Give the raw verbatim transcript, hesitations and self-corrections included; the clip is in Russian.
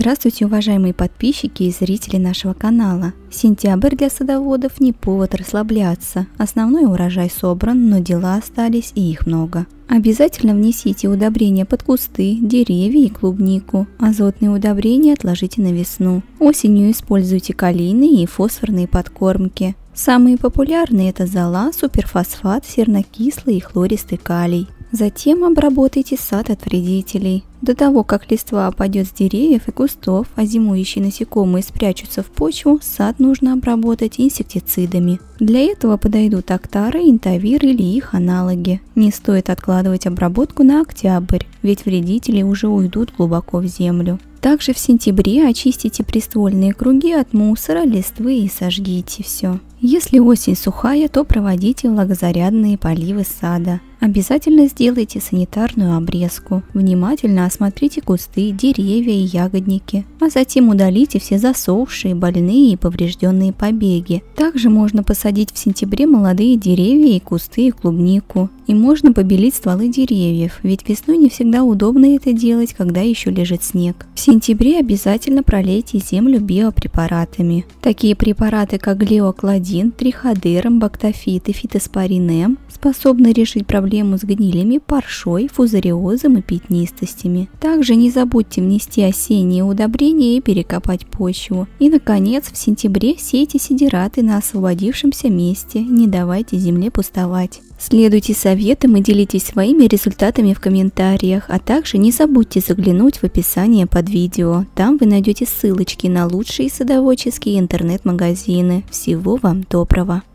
Здравствуйте, уважаемые подписчики и зрители нашего канала. Сентябрь для садоводов не повод расслабляться. Основной урожай собран, но дела остались, и их много. Обязательно внесите удобрения под кусты, деревья и клубнику. Азотные удобрения отложите на весну. Осенью используйте калийные и фосфорные подкормки. Самые популярные – это зола, суперфосфат, сернокислый и хлористый калий. Затем обработайте сад от вредителей. До того, как листва опадет с деревьев и кустов, а зимующие насекомые спрячутся в почву, сад нужно обработать инсектицидами. Для этого подойдут Актара, Интавир или их аналоги. Не стоит откладывать обработку на октябрь, ведь вредители уже уйдут глубоко в землю. Также в сентябре очистите приствольные круги от мусора, листвы и сожгите все. Если осень сухая, то проводите влагозарядные поливы сада. Обязательно сделайте санитарную обрезку. Внимательно осмотрите кусты, деревья и ягодники, а затем удалите все засохшие, больные и поврежденные побеги. Также можно посадить в сентябре молодые деревья и кусты и клубнику. И можно побелить стволы деревьев, ведь весной не всегда удобно это делать, когда еще лежит снег. В сентябре обязательно пролейте землю биопрепаратами. Такие препараты, как глиокладин, триходерм, бактофит и фитоспорин М способны решить проблему с гнилями, паршой, фузариозом и пятнистостями. Также не забудьте внести осенние удобрения и перекопать почву. И, наконец, в сентябре сейте сидираты на освободившемся месте, не давайте земле пустовать. Следуйте советам и делитесь своими результатами в комментариях, а также не забудьте заглянуть в описание под видео. Там вы найдете ссылочки на лучшие садоводческие интернет-магазины. Всего вам доброго!